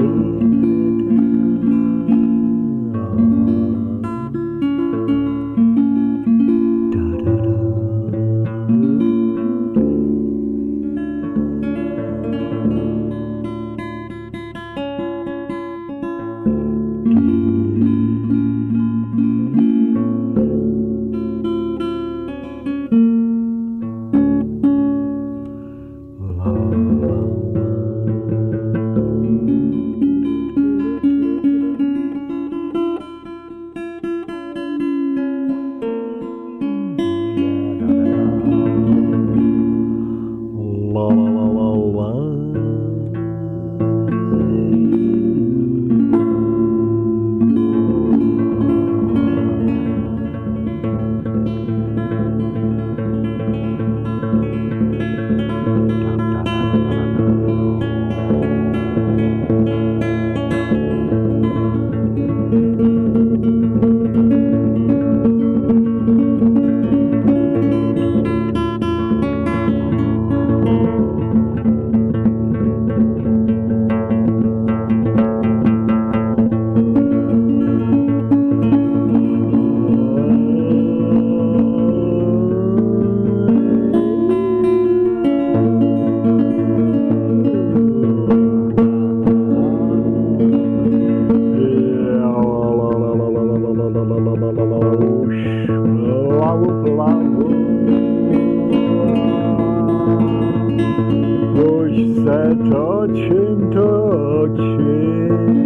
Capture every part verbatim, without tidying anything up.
točím, točím.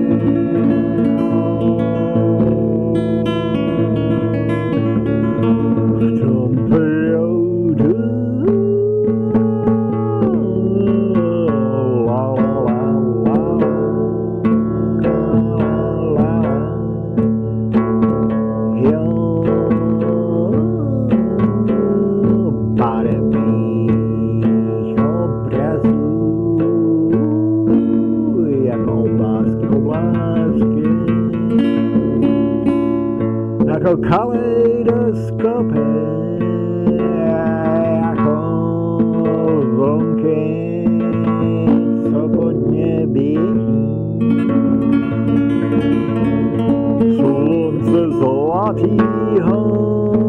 V tom proudu la la la la la la jo barevných obrazů jako oblásky, oblásky jako kaleidoskopy, jako vlnky, co pod nebí. Slunce zlatýho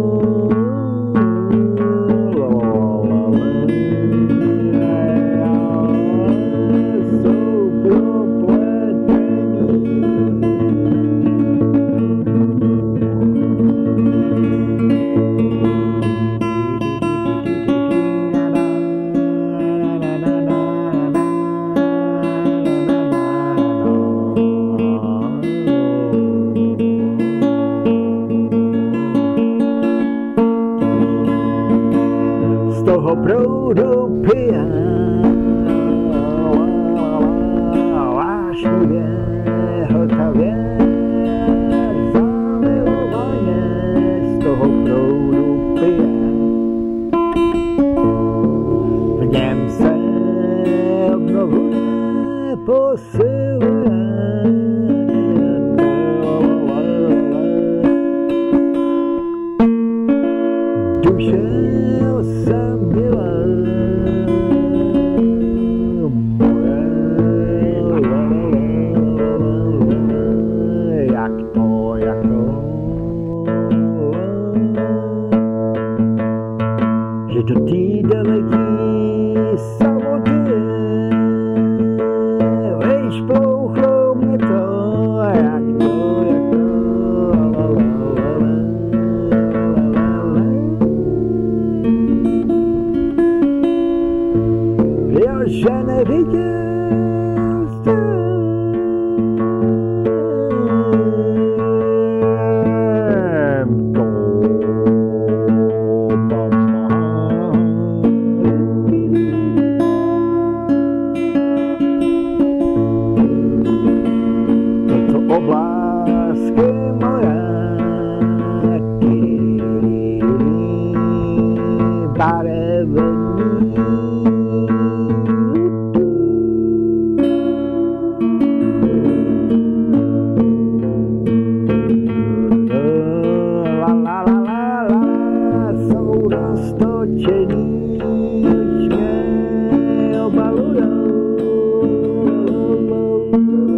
z toho proudu pije vášnivě, hltavě, zamilovaně, z toho proudu pije. V něm se obnovuje, posiluje duše osamělá moje, jak to, jak to, že do té daleký samoty víš, plouchlo mě to, jak to, jak to, já že neviděl jsem to. Toto oblásky moje, barevný. Roztočený už mě obalujou.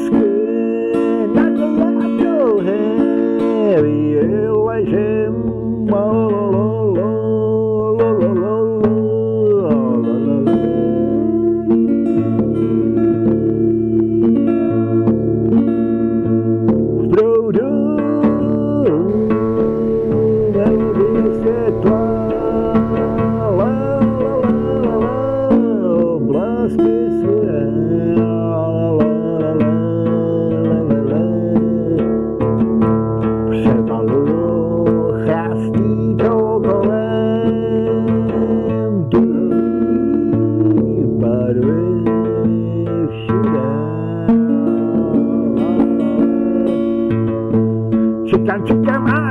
blesky, naděje a touhy, ležím, v proudu velmi světla, blesky svoje, převaluju chrastníkou kolem, duhový barvy všude. Čekám, čekám,